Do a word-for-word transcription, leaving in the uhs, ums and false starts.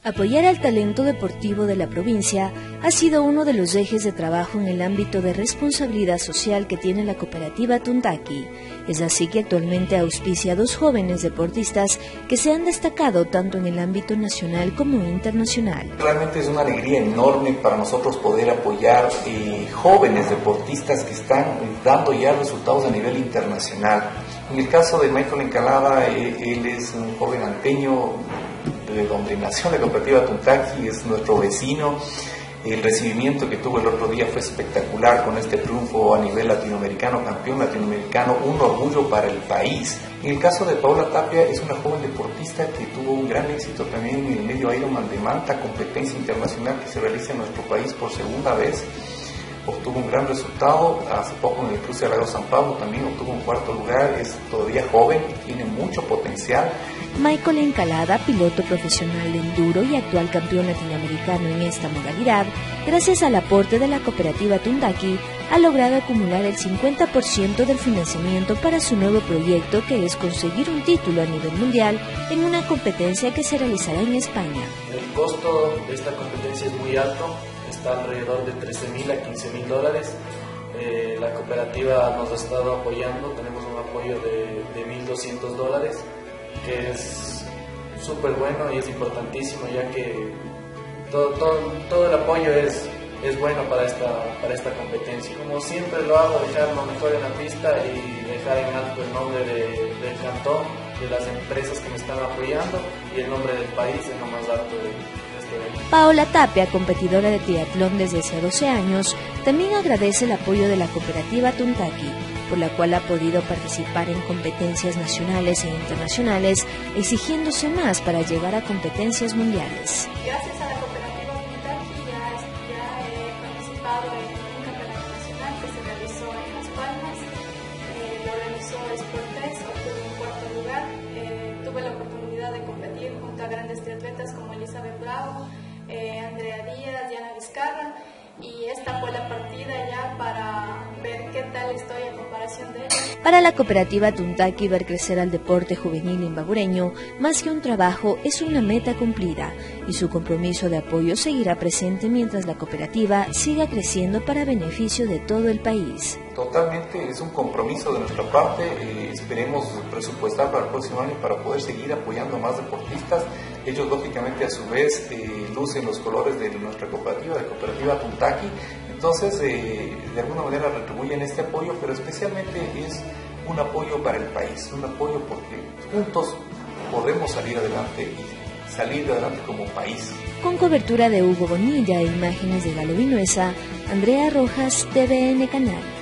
Apoyar al talento deportivo de la provincia ha sido uno de los ejes de trabajo en el ámbito de responsabilidad social que tiene la cooperativa Tuntaki. Es así que actualmente auspicia a dos jóvenes deportistas que se han destacado tanto en el ámbito nacional como internacional. Realmente es una alegría enorme para nosotros poder apoyar eh, jóvenes deportistas que están dando ya resultados a nivel internacional. En el caso de Michael Encalada, eh, él es un joven anteño de donde nació la cooperativa Tuntaki, es nuestro vecino. El recibimiento que tuvo el otro día fue espectacular con este triunfo a nivel latinoamericano, campeón latinoamericano, un orgullo para el país. En el caso de Paola Tapia, es una joven deportista que tuvo un gran éxito también en el medio Ironman de Manta, competencia internacional que se realiza en nuestro país por segunda vez. Obtuvo un gran resultado, hace poco en el Cruce de Lago San Pablo también obtuvo un cuarto lugar, es todavía joven, tiene mucho potencial. Michael Encalada, piloto profesional de enduro y actual campeón latinoamericano en esta modalidad, gracias al aporte de la cooperativa Tuntaki, ha logrado acumular el cincuenta por ciento del financiamiento para su nuevo proyecto, que es conseguir un título a nivel mundial en una competencia que se realizará en España. El costo de esta competencia es muy alto, está alrededor de trece mil a quince mil dólares. Eh, la cooperativa nos ha estado apoyando, tenemos un apoyo de, de mil doscientos dólares, que es súper bueno y es importantísimo, ya que todo, todo, todo el apoyo es, es bueno para esta, para esta competencia. Como siempre lo hago, dejar lo mejor en la pista y dejar en alto el nombre de, del cantón, de las empresas que me están apoyando y el nombre del país en lo más alto de, de este evento. Paola Tapia, competidora de triatlón desde hace doce años, también agradece el apoyo de la cooperativa Tuntaki, por la cual ha podido participar en competencias nacionales e internacionales, exigiéndose más para llegar a competencias mundiales. Gracias a la cooperativa Tuntaki ya, ya he participado en un campeonato nacional que se realizó en Las Palmas, eh, lo realizó Sportes, obtuve un cuarto lugar, eh, tuve la oportunidad de competir junto a grandes triatletas como Elizabeth Bravo, eh, Andrea Díaz, Diana Vizcarra, y esta fue la partida ya para ver qué tal estoy en comparación de ellos. Para la cooperativa Tuntaki, ver crecer al deporte juvenil imbabureño, más que un trabajo, es una meta cumplida, y su compromiso de apoyo seguirá presente mientras la cooperativa siga creciendo para beneficio de todo el país. Totalmente, es un compromiso de nuestra parte, eh, esperemos presupuestar para el próximo año para poder seguir apoyando a más deportistas. Ellos lógicamente a su vez eh, lucen los colores de nuestra cooperativa, de cooperativa Tuntaki, entonces eh, de alguna manera retribuyen este apoyo, pero especialmente es un apoyo para el país, un apoyo porque juntos podemos salir adelante y salir adelante como país. Con cobertura de Hugo Bonilla e imágenes de Galo Vinuesa, Andrea Rojas, T V N Canal.